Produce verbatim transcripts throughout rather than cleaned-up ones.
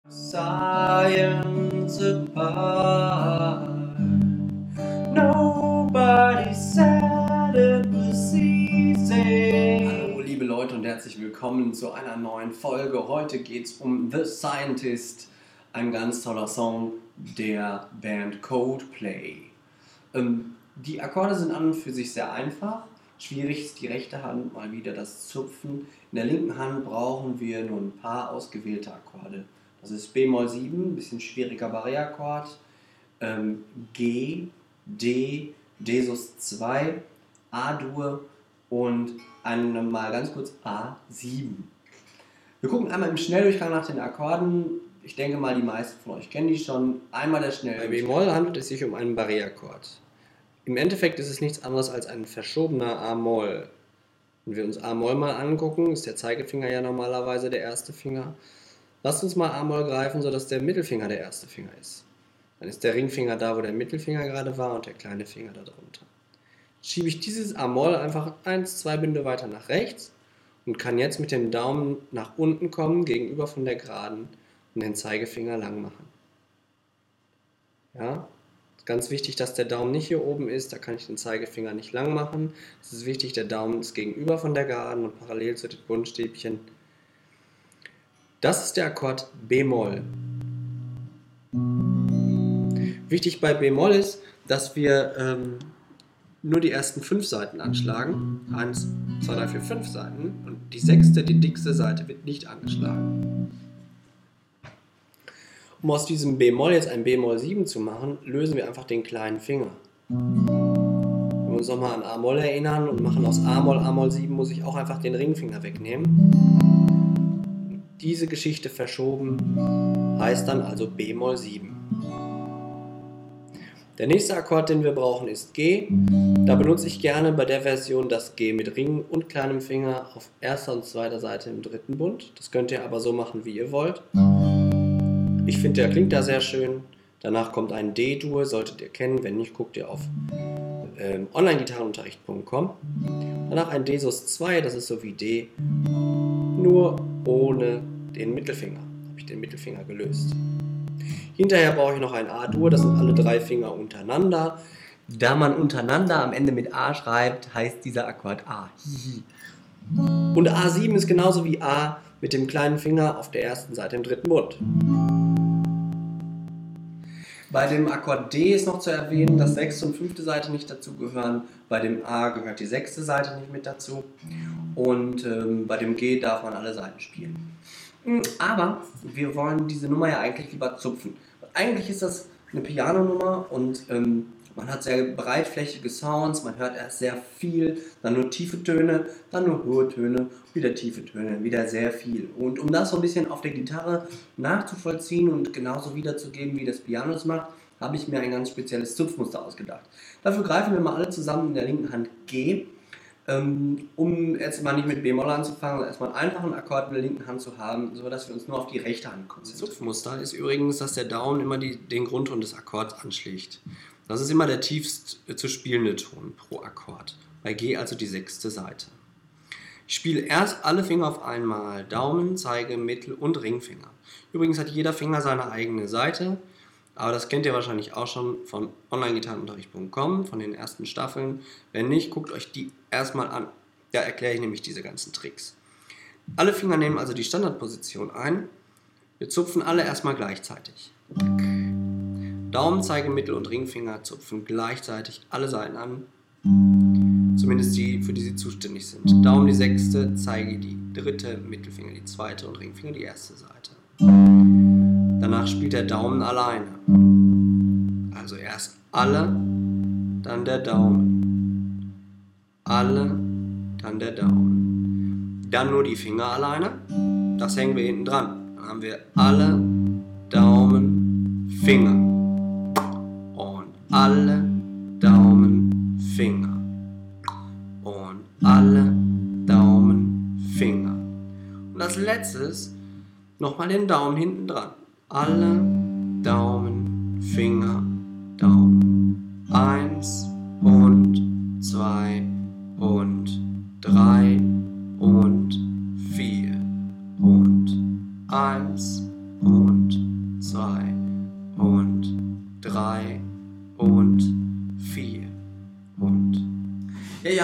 Science apart, nobody said it was easy. Hallo liebe Leute und herzlich willkommen zu einer neuen Folge. Heute geht es um The Scientist, ein ganz toller Song der Band Coldplay. Ähm, die Akkorde sind an und für sich sehr einfach. Schwierig ist die rechte Hand mal wieder das Zupfen. In der linken Hand brauchen wir nur ein paar ausgewählte Akkorde. Das ist b-Moll sieben, ein bisschen schwieriger Barré-Akkord, ähm, G, D, D sus zwei, A-Dur und einmal ganz kurz A sieben. Wir gucken einmal im Schnelldurchgang nach den Akkorden. Ich denke mal, die meisten von euch kennen die schon. Einmal der Schnelldurchgang. Bei b-Moll handelt es sich um einen Barré-Akkord. Im Endeffekt ist es nichts anderes als ein verschobener A-Moll. Wenn wir uns A-Moll mal angucken, ist der Zeigefinger ja normalerweise der erste Finger. Lasst uns mal A-Moll greifen, sodass der Mittelfinger der erste Finger ist. Dann ist der Ringfinger da, wo der Mittelfinger gerade war und der kleine Finger da drunter. Schiebe ich dieses A-Moll einfach eins, zwei Bünde weiter nach rechts und kann jetzt mit dem Daumen nach unten kommen, gegenüber von der Geraden und den Zeigefinger lang machen. Ja, ist ganz wichtig, dass der Daumen nicht hier oben ist, da kann ich den Zeigefinger nicht lang machen. Es ist wichtig, der Daumen ist gegenüber von der Geraden und parallel zu den Buntstäbchen. Das ist der Akkord b-Moll. Wichtig bei b-Moll ist, dass wir ähm, nur die ersten fünf Saiten anschlagen. eins, zwei, drei, vier, fünf Saiten. Und die sechste, die dickste Saite wird nicht angeschlagen. Um aus diesem b-Moll jetzt ein b-Moll sieben zu machen, lösen wir einfach den kleinen Finger. Wenn wir uns nochmal an A-Moll erinnern und machen aus A-Moll A-Moll sieben, muss ich auch einfach den Ringfinger wegnehmen. Diese Geschichte verschoben heißt dann also b-Moll sieben. Der nächste Akkord, den wir brauchen, ist G. Da benutze ich gerne bei der Version das G mit Ring und kleinem Finger auf erster und zweiter Seite im dritten Bund. Das könnt ihr aber so machen, wie ihr wollt. Ich finde, der klingt da sehr schön. Danach kommt ein D-Dur, solltet ihr kennen. Wenn nicht, guckt ihr auf ähm, online gitarrenunterricht punkt com. Danach ein D sus zwei, das ist so wie D, nur ohne den Mittelfinger. Habe ich den Mittelfinger gelöst. Hinterher brauche ich noch ein A-Dur, das sind alle drei Finger untereinander. Da man untereinander am Ende mit A schreibt, heißt dieser Akkord A. Und A sieben ist genauso wie A mit dem kleinen Finger auf der ersten Seite im dritten Bund. Bei dem Akkord D ist noch zu erwähnen, dass sechste und fünfte Seite nicht dazu gehören. Bei dem A gehört die sechste Seite nicht mit dazu. Und ähm, bei dem G darf man alle Seiten spielen. Aber wir wollen diese Nummer ja eigentlich lieber zupfen. Eigentlich ist das eine Piano-Nummer und ähm, man hat sehr breitflächige Sounds, man hört erst sehr viel, dann nur tiefe Töne, dann nur hohe Töne, wieder tiefe Töne, wieder sehr viel. Und um das so ein bisschen auf der Gitarre nachzuvollziehen und genauso wiederzugeben, wie das Piano es macht, habe ich mir ein ganz spezielles Zupfmuster ausgedacht. Dafür greifen wir mal alle zusammen in der linken Hand G. Um jetzt mal nicht mit b-Moll anzufangen, sondern erstmal einen einfachen Akkord in der linken Hand zu haben, sodass wir uns nur auf die rechte Hand konzentrieren. Das Zupfmuster ist übrigens, dass der Daumen immer die, den Grundton des Akkords anschlägt. Das ist immer der tiefst zu spielende Ton pro Akkord. Bei G also die sechste Seite. Ich spiele erst alle Finger auf einmal. Daumen, Zeige, Mittel- und Ringfinger. Übrigens hat jeder Finger seine eigene Seite. Aber das kennt ihr wahrscheinlich auch schon von online gitarrenunterricht punkt com, von den ersten Staffeln. Wenn nicht, guckt euch die erstmal an. Da erkläre ich nämlich diese ganzen Tricks. Alle Finger nehmen also die Standardposition ein. Wir zupfen alle erstmal gleichzeitig. Daumen, Zeige, Mittel- und Ringfinger zupfen gleichzeitig alle Seiten an. Zumindest die, für die sie zuständig sind. Daumen die sechste, Zeige die dritte, Mittelfinger die zweite und Ringfinger die erste Seite. Danach spielt der Daumen alleine. Also erst alle, dann der Daumen. Alle, dann der Daumen. Dann nur die Finger alleine. Das hängen wir hinten dran. Dann haben wir alle, Daumen, Finger. Und alle, Daumen, Finger. Und alle, Daumen, Finger. Und als letztes nochmal den Daumen hinten dran. Alle, Daumen, Finger, Daumen. Eins und zwei und drei und vier und eins und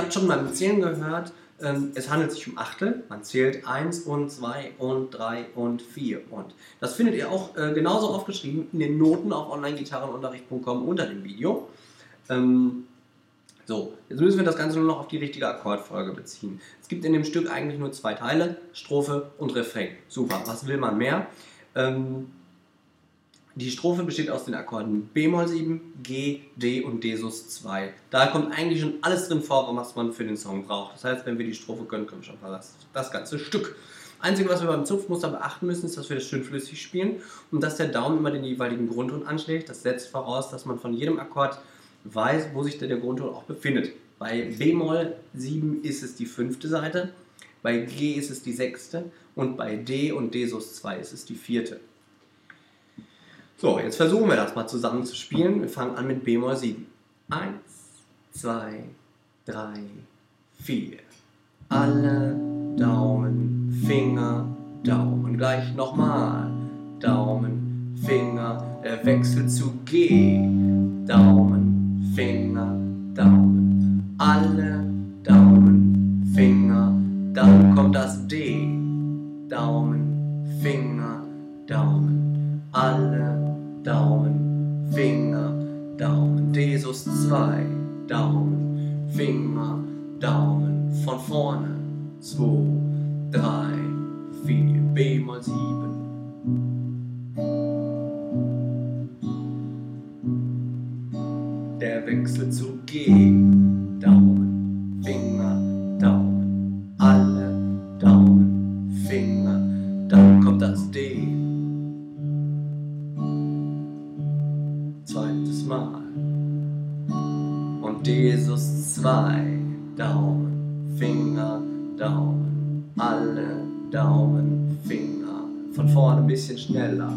habt schon beim Zählen gehört, ähm, es handelt sich um Achtel. Man zählt eins und zwei und drei und vier. Und das findet ihr auch äh, genauso aufgeschrieben in den Noten auf online gitarrenunterricht punkt com unter dem Video. Ähm, so, jetzt müssen wir das Ganze nur noch auf die richtige Akkordfolge beziehen. Es gibt in dem Stück eigentlich nur zwei Teile, Strophe und Refrain. Super, was will man mehr? Ähm, Die Strophe besteht aus den Akkorden b-Moll sieben, G, D und D Sus zwei. Da kommt eigentlich schon alles drin vor, was man für den Song braucht. Das heißt, wenn wir die Strophe können, können wir schon das, das ganze Stück. Einzige, was wir beim Zupfmuster beachten müssen, ist, dass wir das schön flüssig spielen und dass der Daumen immer den jeweiligen Grundton anschlägt. Das setzt voraus, dass man von jedem Akkord weiß, wo sich der, der Grundton auch befindet. Bei b-Moll sieben ist es die fünfte Seite, bei G ist es die sechste und bei D und D Sus zwei ist es die vierte. So, jetzt versuchen wir das mal zusammen zu spielen. Wir fangen an mit b-Moll sieben. eins, zwei, drei, vier. Alle Daumen, Finger, Daumen. Gleich nochmal. Daumen, Finger. Der Wechsel zu G. Daumen, Finger, Daumen. Alle Daumen, Finger. Dann kommt das D. Daumen, Finger, Daumen. Alle Daumen, Finger, Daumen, D Sus zwei, Daumen, Finger, Daumen, von vorne, zwei, drei, vier, b-Moll sieben. Der Wechsel zu G, Daumen, Finger, Daumen, alle Daumen, Finger, dann kommt das D. Zweites Mal. Und D Sus zwei. Daumen, Finger, Daumen. Alle Daumen, Finger. Von vorne ein bisschen schneller.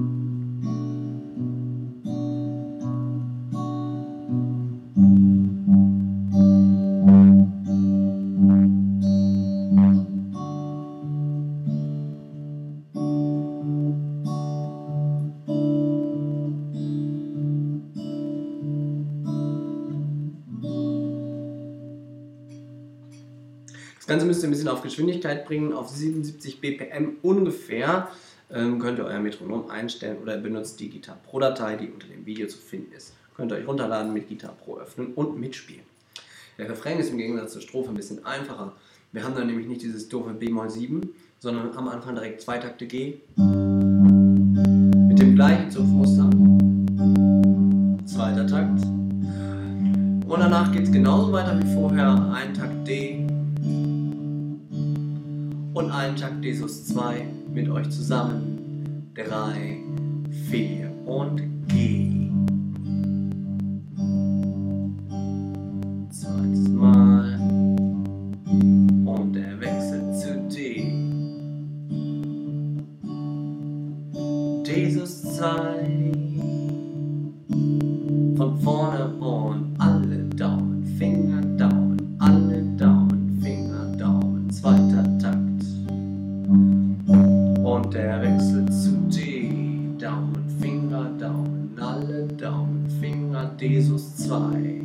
Das Ganze müsst ihr ein bisschen auf Geschwindigkeit bringen, auf siebenundsiebzig B P M ungefähr. Ähm, könnt ihr euer Metronom einstellen oder benutzt die Gitarre Pro Datei, die unter dem Video zu finden ist. Könnt ihr euch runterladen, mit Gitarre Pro öffnen und mitspielen. Der Refrain ist im Gegensatz zur Strophe ein bisschen einfacher. Wir haben dann nämlich nicht dieses doofe b-Moll sieben, sondern am Anfang direkt zwei Takte G mit dem gleichen Zupfmuster. Zweiter Takt. Und danach geht es genauso weiter wie vorher. Ein Takt D. Und einen Takt D Sus zwei mit euch zusammen. drei, vier und G. Zweites Mal. Und der Wechsel zu D. D Sus zwei. Von vorne und alle Daumen, Finger, Daumen, alle Daumen, Finger, Daumen. Zweiter Takt. Und der Wechsel zu D. Daumen, Finger, Daumen, alle Daumen, Finger, D Sus zwei.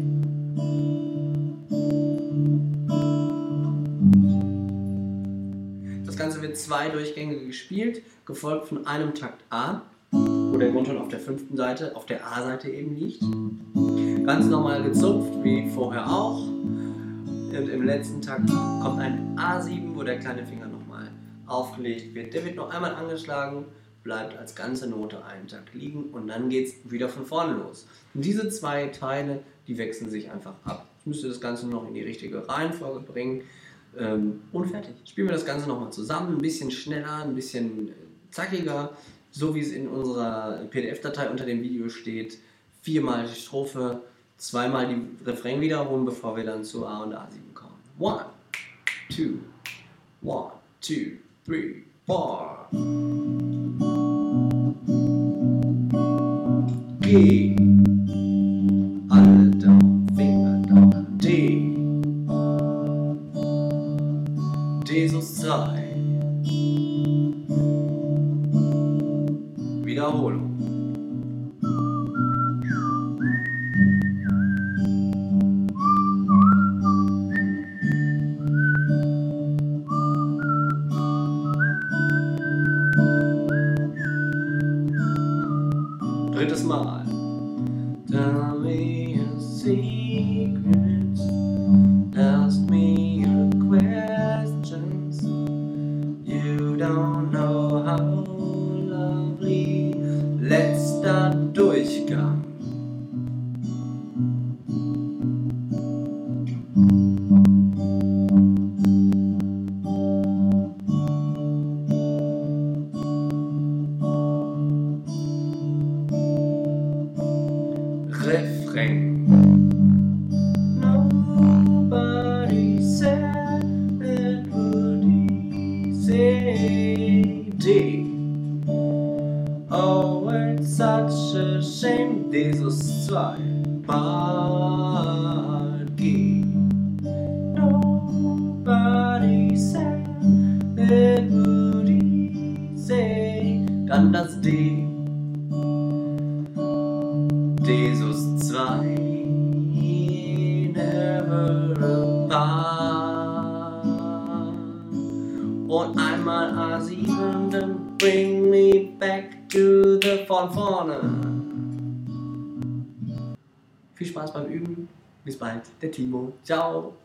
Das Ganze wird zwei Durchgänge gespielt, gefolgt von einem Takt A, wo der Grundton auf der fünften Seite, auf der A-Seite eben liegt. Ganz normal gezupft, wie vorher auch. Und im letzten Takt kommt ein A sieben, wo der kleine Finger nochmal aufgelegt wird. Der wird noch einmal angeschlagen, bleibt als ganze Note einen Takt liegen und dann geht es wieder von vorne los. Und diese zwei Teile, die wechseln sich einfach ab. Ich müsste das Ganze noch in die richtige Reihenfolge bringen ähm, und fertig. Spielen wir das Ganze nochmal zusammen, ein bisschen schneller, ein bisschen zackiger, so wie es in unserer P D F-Datei unter dem Video steht. Viermal die Strophe, zweimal die Refrain wiederholen, bevor wir dann zu A und A sieben kommen. One, two, one, two, three, four. G. Alle Daumen, Finger, Daumen. D. D Sus drei. Wiederholung. Drittes Mal. Tell me a secret, ask me your questions. You don't know how lovely. Letzter Durchgang. Refrain. Nobody said it would easy. D. Oh, it's such a shame. Dieses zwei. Part G. Nobody said it would easy. Dann das D. Jesus zwei, never apart. Und einmal A sieben, dann bring me back to the von vorne. Viel Spaß beim Üben. Bis bald, der Timo. Ciao.